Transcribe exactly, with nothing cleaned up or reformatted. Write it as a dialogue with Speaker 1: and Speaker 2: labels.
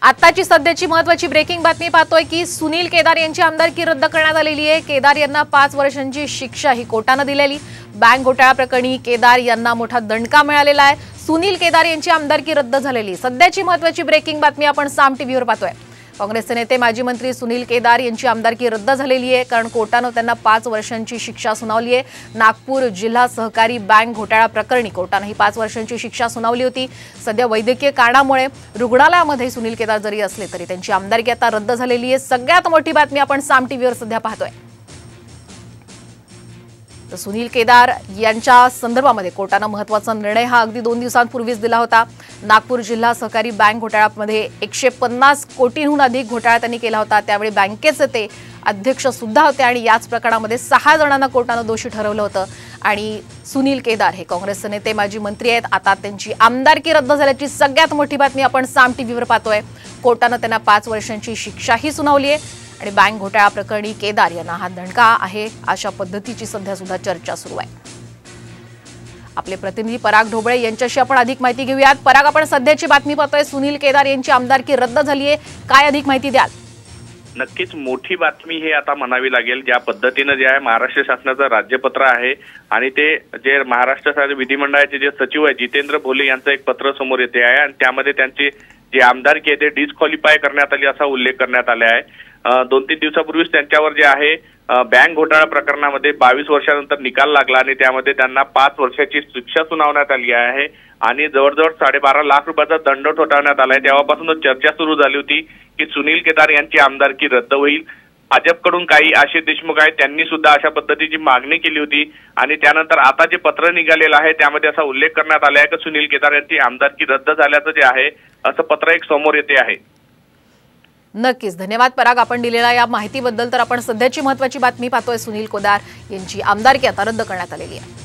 Speaker 1: आताची सध्याची महत्त्वाची ब्रेकिंग बातमी पाहतोय की सुनील केदार यांची आमदारकी रद्द करण्यात आलेली आहे। केदार यांना पाच वर्षांची शिक्षा ही कोर्टाने दिलेली। बँक घोटाळा प्रकरणी केदार यांना मोठा दणका मिळालेला आहे। सुनील केदार यांची आमदारकी रद्द झालेली सध्याची महत्त्वाची ब्रेकिंग बातमी आपण साम टीव्हीवर पाहतोय। काँग्रेसचे नेते माजी मंत्री सुनील केदार यांची आमदारकी रद्द झालेली आहे, कारण कोर्टाने त्यांना पाच वर्षांची शिक्षा सुनावली आहे। नागपूर जिल्हा सहकारी बँक घोटाळा प्रकरणी कोर्टाने ही पाच वर्षांची शिक्षा सुनावली होती। सध्या वैद्यकीय कारणामुळे रुग्णालयामध्ये सुनील केदार जरी असले तरी त्यांची आमदारकी आता रद्द झालेली आहे। सगळ्यात मोठी बातमी आपण साम टीव्हीवर सध्या पाहतोय। तर सुनील केदार यांच्या संदर्भामध्ये कोर्टाने महत्त्वाचा निर्णय हा अगदी दोन दिवसांपूर्वीच दिला होता। नागपूर जिल्हा सहकारी बँक घोटाळ्यामध्ये एकशे पन्नास कोटींहून अधिक घोटाळा त्यांनी केला होता। त्यावेळी बँकेचे ते अध्यक्ष सुद्धा होते आणि याच प्रकरणामध्ये सहा जणांना कोर्टाने दोषी ठरवलं होतं। आणि सुनील केदार हे काँग्रेसचे नेते माजी मंत्री आहेत। आता त्यांची आमदारकी रद्द झाल्याची सगळ्यात मोठी बातमी आपण साम टीव्हीवर पाहतोय। कोर्टाने त्यांना पाच वर्षांची शिक्षाही सुनावली आहे आणि बँक घोटाळा प्रकरणी केदार यांना हा दणका आहे अशा पद्धतीची सध्या सुद्धा चर्चा सुरू आहे। आपले प्रतिनिधी पराग ढोबळे यांच्याशी आपण अधिक माहिती घेऊयात। पराग, आपण सध्याची बातमी पाहतोय, सुनील केदार यांची आमदारकी रद्द झाली आहे, काय अधिक माहिती द्याल?
Speaker 2: नक्कीच मोठी बातमी हे आता म्हणावी लागेल। ज्या पद्धतीने जे आहे महाराष्ट्र शासनाचं राज्यपत्र आहे आणि ते जे महाराष्ट्र विधिमंडळाचे जे सचिव आहे जितेंद्र भोले यांचं एक पत्र समोर येते आहे आणि त्यामध्ये त्यांची जी आमदारकी आहे ते डिस्क्वालिफाय करण्यात आली असा उल्लेख करण्यात आला आहे। दोन तीन दिवसापूर्वीच त्यांच्यावर जे आहे बँक घोटाळा प्रकरणामध्ये बावीस वर्षानंतर निकाल लागला आणि त्यामध्ये त्यांना पाच वर्षाची शिक्षा सुनावण्यात आली आहे आणि जवळजवळ साडेबारा लाख रुपयाचा दंड ठोठावण्यात आलाय। तेव्हापासूनच चर्चा सुरू झाली होती की सुनील केदार यांची आमदारकी रद्द होईल। भाजपकडून काही आशिष देशमुख आहेत त्यांनी सुद्धा अशा पद्धतीची मागणी केली होती आणि त्यानंतर आता जे पत्र निघालेलं आहे त्यामध्ये असा उल्लेख करण्यात आला आहे की सुनील केदार यांची आमदारकी रद्द झाल्याचं जे आहे असं पत्र एक समोर येते आहे।
Speaker 1: नक्कीच धन्यवाद पराग, आपण दिलेल्या या माहितीबद्दल। तर आपण सध्याची महत्त्वाची बातमी पाहतोय, सुनील केदार यांची आमदारकी आता रद्द करण्यात आलेली आहे।